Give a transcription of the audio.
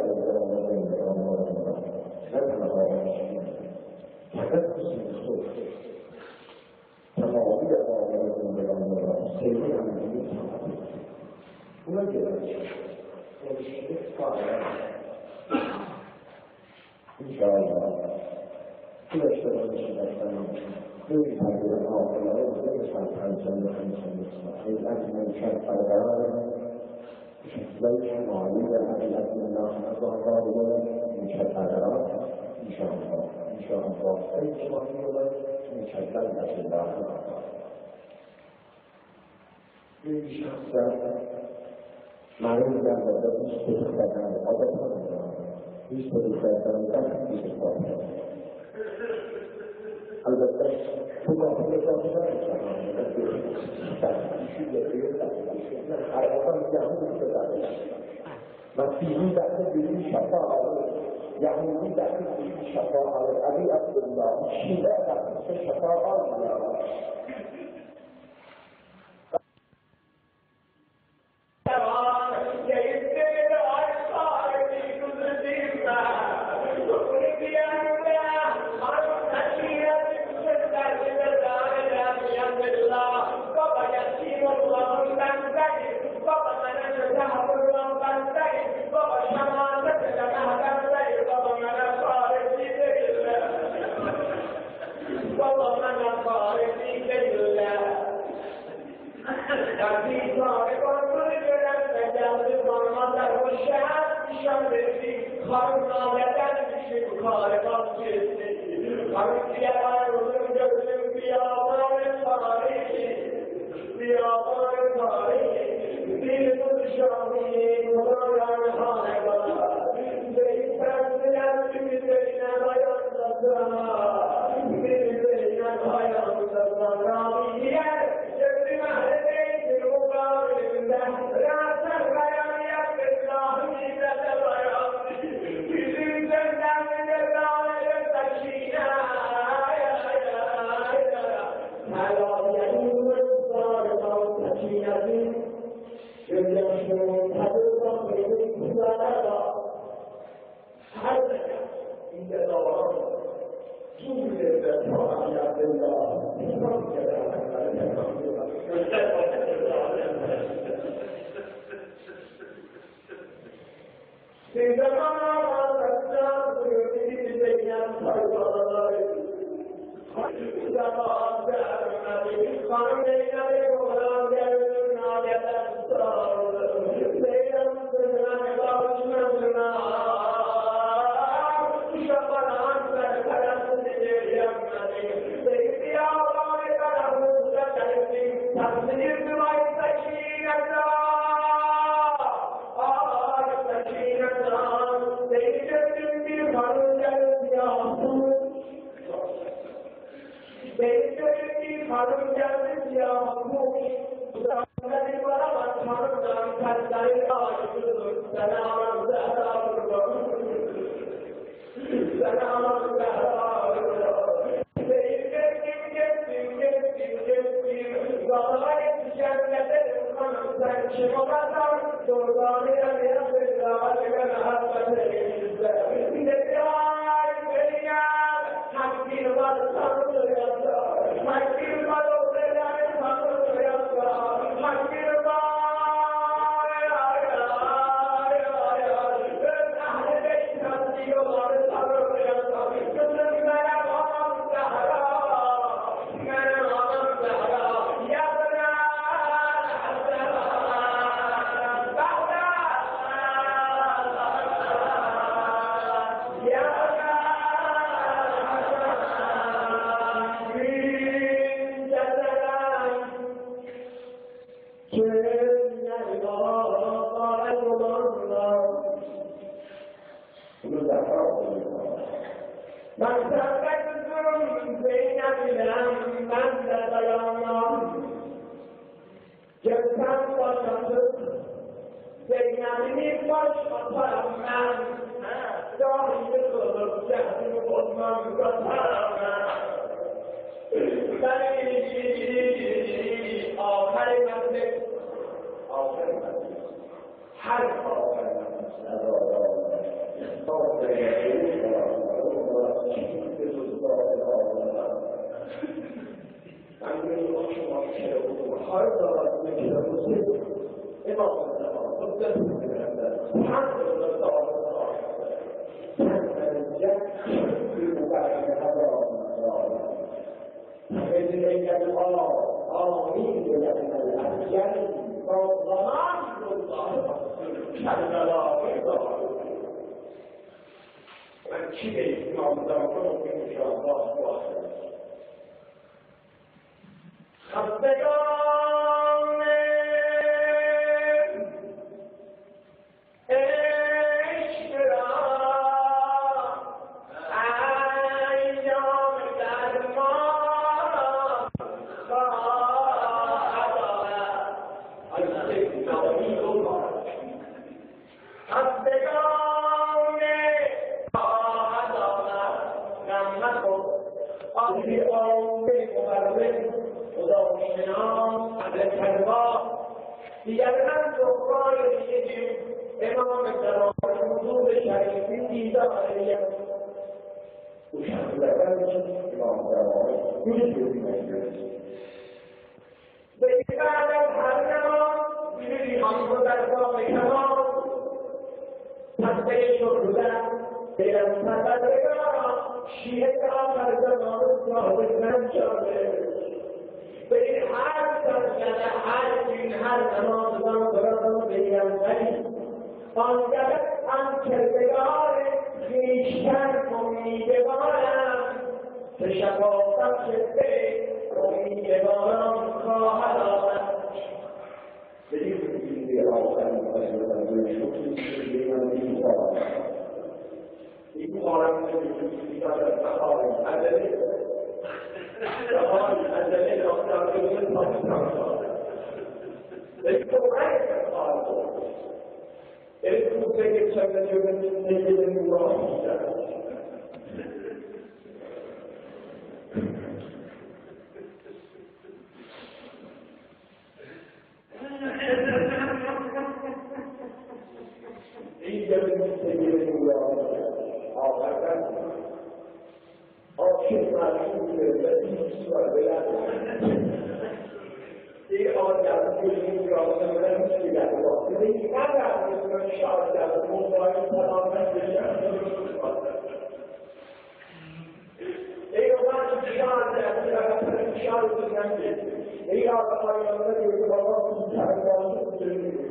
الزمان من الله نبهها تنفس الخوف تماضي قاملكم بالأمر سيكون عن جميع ومجرد والشفاء إن شاء الله كل اشتغل الشيطان كل هذه الأمور لا يصعب عن سنة الأجل من شرط الغرام ليس معيدا الأجل الناس أظهر من شرط الغرام إن شاء الله إن شاء الله أي شيء من شرط الأجل الله من شخص معلوم أن الذي يستخدم الأدب يستخدم الأدب البته مقابل داشتن حرکات جهانی شده و فیلی دست بیلی شفا یهودی دست بیلی شفا علی عبدالله شیعه دست شفا آلیا